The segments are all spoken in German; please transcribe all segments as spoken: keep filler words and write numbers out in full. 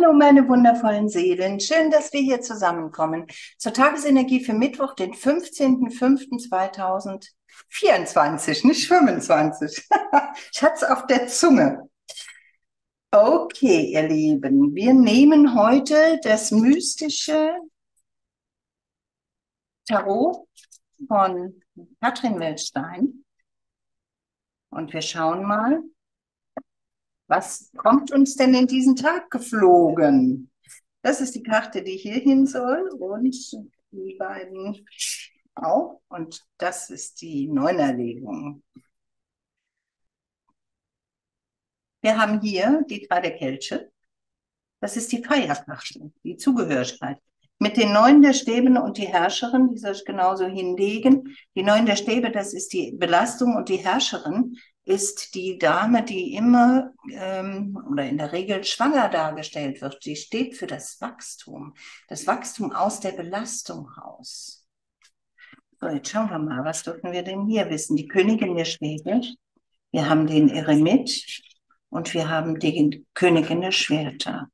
Hallo, meine wundervollen Seelen. Schön, dass wir hier zusammenkommen zur Tagesenergie für Mittwoch, den fünfzehnten fünften zweitausendvierundzwanzig, nicht fünfundzwanzig. Ich hatte es auf der Zunge. Okay, ihr Lieben, wir nehmen heute das mystische Tarot von Katrin Wildstein und wir schauen mal, was kommt uns denn in diesen Tag geflogen? Das ist die Karte, die hier hin soll und die beiden auch. Und das ist die Neunerlegung. Wir haben hier die drei der Kelche. Das ist die Feierkarte, die Zugehörigkeit. Mit den neun der Stäbe und die Herrscherin, die soll ich genauso hinlegen. Die neun der Stäbe, das ist die Belastung und die Herrscherin ist die Dame, die immer ähm, oder in der Regel schwanger dargestellt wird. Sie steht für das Wachstum, das Wachstum aus der Belastung raus. So, jetzt schauen wir mal, was dürfen wir denn hier wissen? Die Königin der Stäbe, wir haben den Eremit und wir haben die Königin der Schwerter.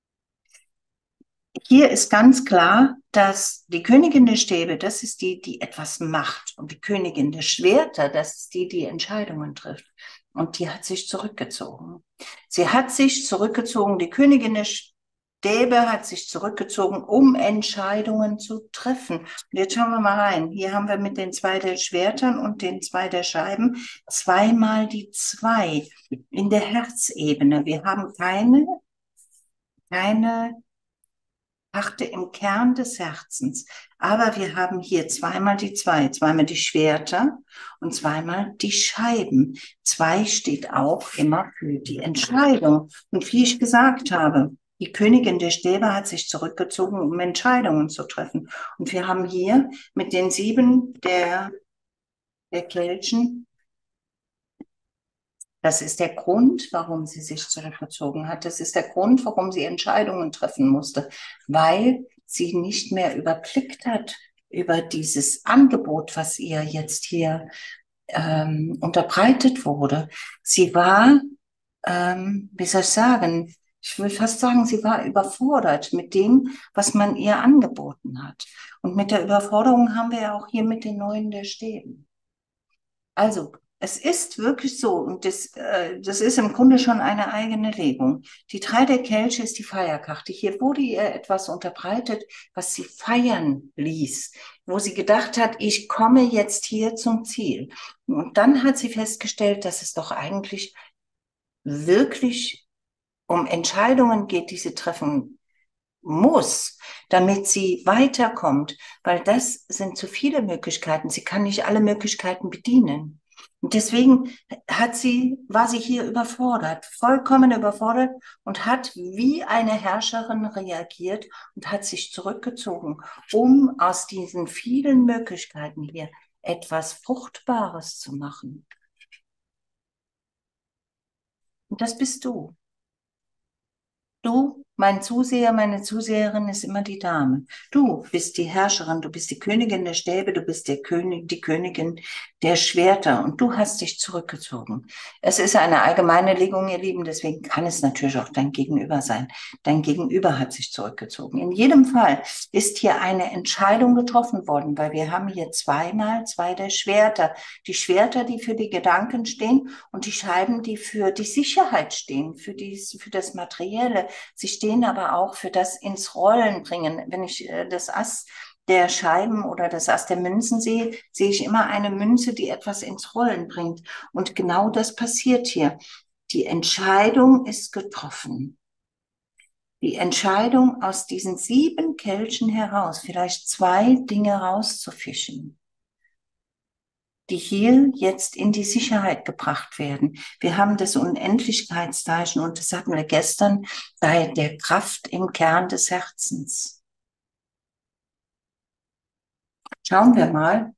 Hier ist ganz klar, dass die Königin der Stäbe, das ist die, die etwas macht. Und die Königin der Schwerter, das ist die, die Entscheidungen trifft. Und die hat sich zurückgezogen. Sie hat sich zurückgezogen, die Königin der Stäbe hat sich zurückgezogen, um Entscheidungen zu treffen. Und jetzt schauen wir mal rein. Hier haben wir mit den zwei der Schwertern und den zwei der Scheiben zweimal die zwei in der Herzebene. Wir haben keine, keine Karte im Kern des Herzens. Aber wir haben hier zweimal die zwei, zweimal die Schwerter und zweimal die Scheiben. Zwei steht auch immer für die Entscheidung. Und wie ich gesagt habe, die Königin der Stäbe hat sich zurückgezogen, um Entscheidungen zu treffen. Und wir haben hier mit den sieben der, der Kelchen, das ist der Grund, warum sie sich zurückgezogen hat. Das ist der Grund, warum sie Entscheidungen treffen musste, weil sie nicht mehr überblickt hat über dieses Angebot, was ihr jetzt hier ähm, unterbreitet wurde. Sie war, ähm, wie soll ich sagen, ich will fast sagen, sie war überfordert mit dem, was man ihr angeboten hat. Und mit der Überforderung haben wir ja auch hier mit den Neuen der Stäben. Also, es ist wirklich so, und das, äh, das ist im Grunde schon eine eigene Legung. Die drei der Kelche ist die Feierkarte. Hier wurde ihr etwas unterbreitet, was sie feiern ließ, wo sie gedacht hat, ich komme jetzt hier zum Ziel. Und dann hat sie festgestellt, dass es doch eigentlich wirklich um Entscheidungen geht, die sie treffen muss, damit sie weiterkommt, weil das sind zu viele Möglichkeiten. Sie kann nicht alle Möglichkeiten bedienen. Und deswegen hat sie, war sie hier überfordert, vollkommen überfordert und hat wie eine Herrscherin reagiert und hat sich zurückgezogen, um aus diesen vielen Möglichkeiten hier etwas Fruchtbares zu machen. Und das bist du. Du, mein Zuseher, meine Zuseherin ist immer die Dame. Du bist die Herrscherin, du bist die Königin der Stäbe, du bist der König, die Königin der Schwerter und du hast dich zurückgezogen. Es ist eine allgemeine Legung, ihr Lieben, deswegen kann es natürlich auch dein Gegenüber sein. Dein Gegenüber hat sich zurückgezogen. In jedem Fall ist hier eine Entscheidung getroffen worden, weil wir haben hier zweimal zwei der Schwerter. Die Schwerter, die für die Gedanken stehen und die Scheiben, die für die Sicherheit stehen, für, die, für das Materielle. Sie stehen aber auch für das ins Rollen bringen. Wenn ich äh, das Ass der Scheiben oder das Ass der Münzen sehe, sehe ich immer eine Münze, die etwas ins Rollen bringt. Und genau das passiert hier. Die Entscheidung ist getroffen. Die Entscheidung, aus diesen sieben Kelchen heraus vielleicht zwei Dinge rauszufischen, die hier jetzt in die Sicherheit gebracht werden. Wir haben das Unendlichkeitszeichen und das hatten wir gestern bei der Kraft im Kern des Herzens. Schauen wir mal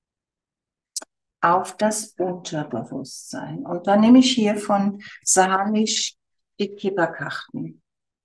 auf das Unterbewusstsein. Und dann nehme ich hier von Salisch die Kipperkarten.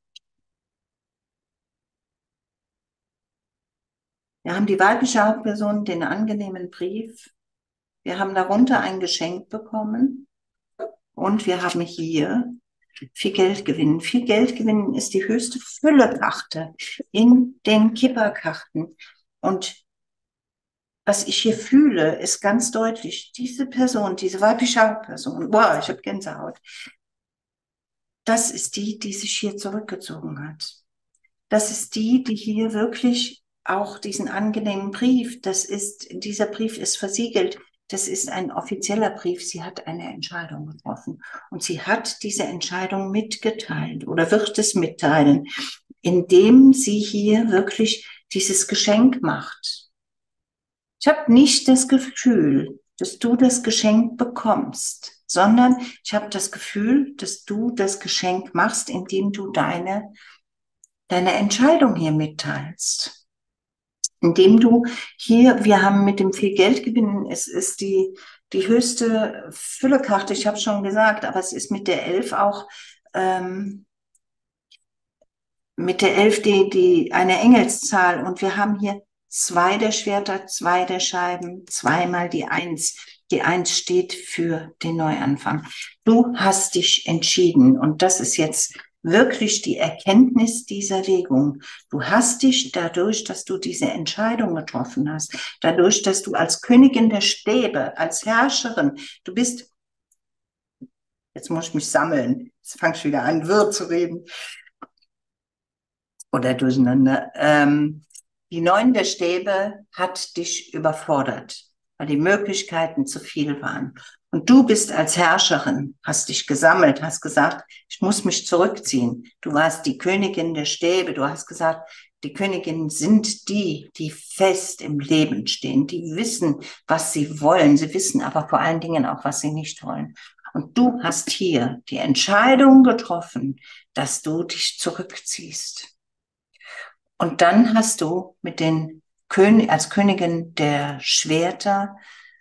Wir haben die weibliche Hauptperson, den angenehmen Brief. Wir haben darunter ein Geschenk bekommen und wir haben hier Viel Geld gewinnen. Viel Geld gewinnen ist die höchste Füllekarte in den Kipperkarten. Und was ich hier fühle, ist ganz deutlich, diese Person, diese weibliche Person, wow, ich habe Gänsehaut, das ist die, die sich hier zurückgezogen hat. Das ist die, die hier wirklich auch diesen angenehmen Brief, das ist, dieser Brief ist versiegelt, das ist ein offizieller Brief, sie hat eine Entscheidung getroffen und sie hat diese Entscheidung mitgeteilt oder wird es mitteilen, indem sie hier wirklich dieses Geschenk macht. Ich habe nicht das Gefühl, dass du das Geschenk bekommst, sondern ich habe das Gefühl, dass du das Geschenk machst, indem du deine, deine Entscheidung hier mitteilst. Indem du hier, wir haben mit dem viel Geld gewinnen, es ist die, die höchste Füllekarte, ich habe schon gesagt, aber es ist mit der Elf auch, ähm, mit der Elf die, die, eine Engelszahl und wir haben hier zwei der Schwerter, zwei der Scheiben, zweimal die Eins. Die Eins steht für den Neuanfang. Du hast dich entschieden und das ist jetzt wirklich die Erkenntnis dieser Legung. Du hast dich dadurch, dass du diese Entscheidung getroffen hast, dadurch, dass du als Königin der Stäbe, als Herrscherin, du bist, jetzt muss ich mich sammeln, jetzt fange ich wieder an, wirr zu reden oder durcheinander. Ähm, die Neun der Stäbe hat dich überfordert, weil die Möglichkeiten zu viel waren. Und du bist als Herrscherin, hast dich gesammelt, hast gesagt, ich muss mich zurückziehen. Du warst die Königin der Stäbe, du hast gesagt, die Königinnen sind die, die fest im Leben stehen, die wissen, was sie wollen. Sie wissen aber vor allen Dingen auch, was sie nicht wollen. Und du hast hier die Entscheidung getroffen, dass du dich zurückziehst. Und dann hast du mit den König, als Königin der Schwerter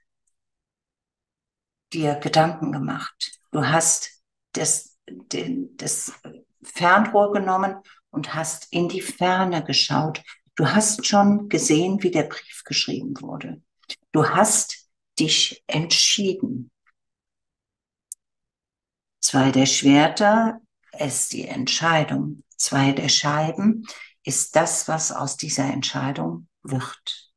dir Gedanken gemacht. Du hast das, den, das Fernrohr genommen und hast in die Ferne geschaut. Du hast schon gesehen, wie der Brief geschrieben wurde. Du hast dich entschieden. Zwei der Schwerter ist die Entscheidung. Zwei der Scheiben ist das, was aus dieser Entscheidung wird.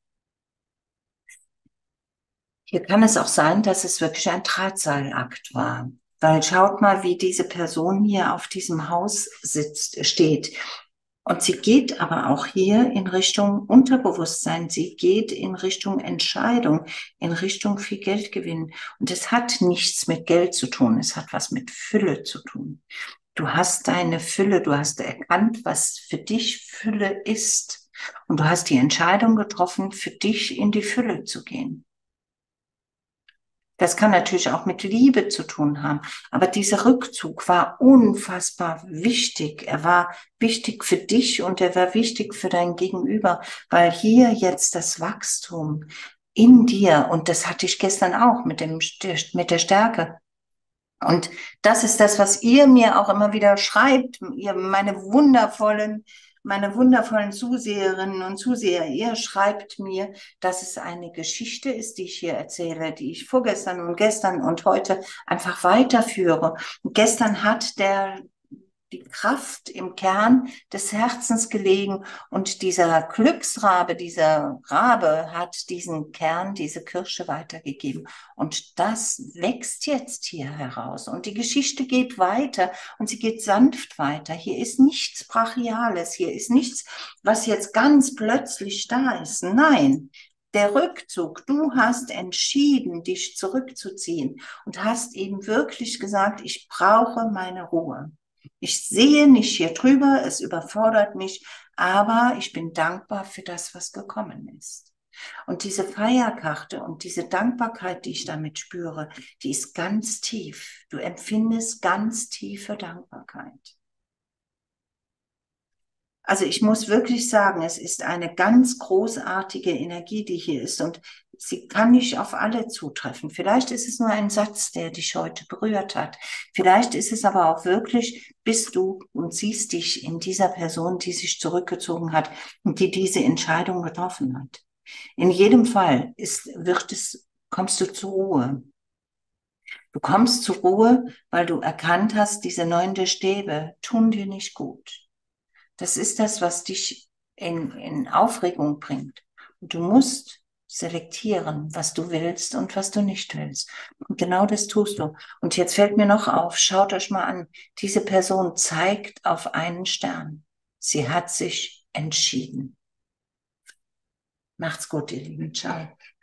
Hier kann es auch sein, dass es wirklich ein Drahtseilakt war. Weil schaut mal, wie diese Person hier auf diesem Haus sitzt, steht. Und sie geht aber auch hier in Richtung Unterbewusstsein. Sie geht in Richtung Entscheidung, in Richtung viel Geldgewinn. Und es hat nichts mit Geld zu tun. Es hat was mit Fülle zu tun. Du hast deine Fülle, du hast erkannt, was für dich Fülle ist. Und du hast die Entscheidung getroffen, für dich in die Fülle zu gehen. Das kann natürlich auch mit Liebe zu tun haben. Aber dieser Rückzug war unfassbar wichtig. Er war wichtig für dich und er war wichtig für dein Gegenüber, weil hier jetzt das Wachstum in dir, und das hatte ich gestern auch mit dem, mit der Stärke. Und das ist das, was ihr mir auch immer wieder schreibt, ihr, meine wundervollen, meine wundervollen Zuseherinnen und Zuseher. Ihr schreibt mir, dass es eine Geschichte ist, die ich hier erzähle, die ich vorgestern und gestern und heute einfach weiterführe. Und gestern hat der die Kraft im Kern des Herzens gelegen und dieser Glücksrabe, dieser Rabe hat diesen Kern, diese Kirsche weitergegeben und das wächst jetzt hier heraus und die Geschichte geht weiter und sie geht sanft weiter. Hier ist nichts Brachiales, hier ist nichts, was jetzt ganz plötzlich da ist. Nein, der Rückzug, du hast entschieden, dich zurückzuziehen und hast eben wirklich gesagt, ich brauche meine Ruhe. Ich sehe nicht hier drüber, es überfordert mich, aber ich bin dankbar für das, was gekommen ist. Und diese Feierkarte und diese Dankbarkeit, die ich damit spüre, die ist ganz tief. Du empfindest ganz tiefe Dankbarkeit. Also ich muss wirklich sagen, es ist eine ganz großartige Energie, die hier ist und sie kann nicht auf alle zutreffen. Vielleicht ist es nur ein Satz, der dich heute berührt hat. Vielleicht ist es aber auch wirklich, bist du und siehst dich in dieser Person, die sich zurückgezogen hat und die diese Entscheidung getroffen hat. In jedem Fall ist, wird es, kommst du zur Ruhe. Du kommst zur Ruhe, weil du erkannt hast, diese neunte Stäbe tun dir nicht gut. Das ist das, was dich in, in Aufregung bringt. Und du musst selektieren, was du willst und was du nicht willst. Und genau das tust du. Und jetzt fällt mir noch auf, schaut euch mal an, diese Person zeigt auf einen Stern. Sie hat sich entschieden. Macht's gut, ihr Lieben. Ciao.